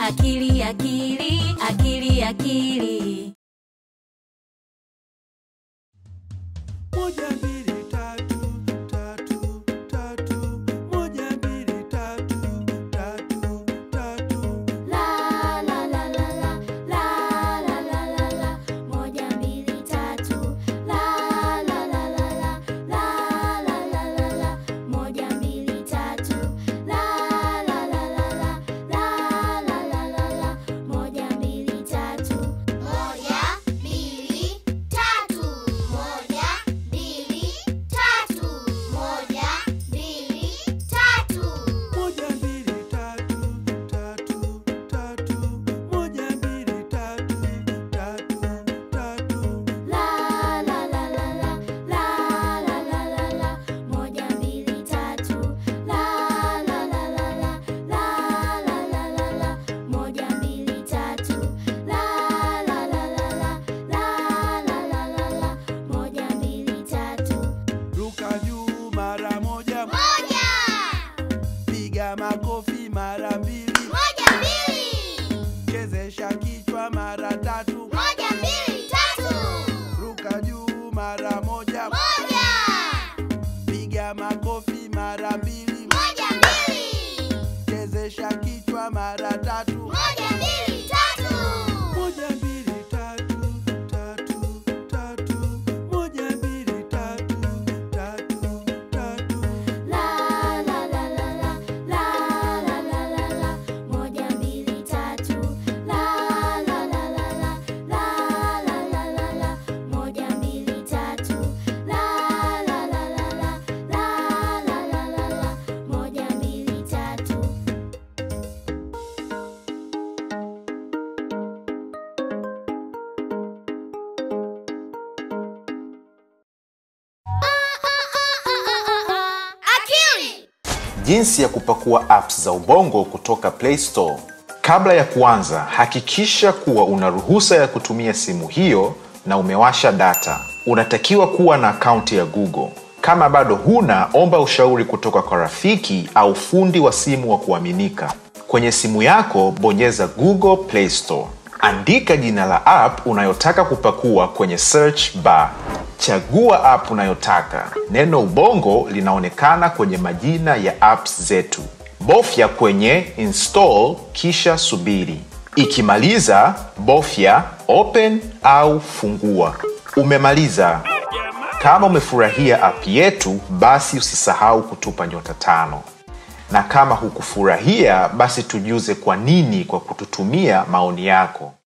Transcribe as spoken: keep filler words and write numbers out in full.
akili akili akili akili. Moja mbili tatu tatu tatu, moja mbili tatu tatu tatu. La la la la la la la la la la, moja mbili tatu. La la la la la la la la la la, moja mbili tatu. La la la la la la la la la la, moja mbili tatu. Moja mbili tatu. Moja mbili tatu. Moja mbili tatu. Moja mbili tatu tatu tatu, moja mbili tatu tatu tatu. La la la la la la la la la la, moja mbili tatu. La la la la la la la la la la, moja mbili tatu. La la la la la la la la la la, moja mbili tatu. Ruka juu mara moja, Moja, piga makofi mara mbili, moja mbili, chezesha kichwa mara tatu. moja mbili tatu. Ruka juu mara moja, Moja, piga makofi mara mbili, moja mbili, chezesha kichwa mara tatu. moja mbili tatu. Moja mbili tatu tatu tatu, moja mbili tatu tatu tatu. La la la la la la la la la la, moja mbili tatu. La la la la la la la la la la, moja mbili tatu. La la la la la la la la la la, moja mbili tatu. Akili. Jinsi ya kupakua apps za Ubongo kutoka Play Store. Kabla ya kuanza, hakikisha kuwa una ruhusa ya kutumia simu hiyo na umewasha data. Unatakiwa kuwa na akaunti ya Google. Kama bado huna, omba ushauri kutoka kwa rafiki au fundi wa simu wa kuaminika. Kwenye simu yako, bonyeza Google Play Store. Andika jina la app unayotaka kupakua kwenye search bar. Chagua app unayotaka. Neno Ubongo linaonekana kwenye majina ya apps zetu. Bofya kwenye install kisha subiri. Ikimaliza, bofya open au fungua. Umemaliza. Kama umefurahia app yetu, basi usisahau kutupa nyota tano. Na kama hukufurahia, basi tujuze kwa nini kwa kututumia maoni yako.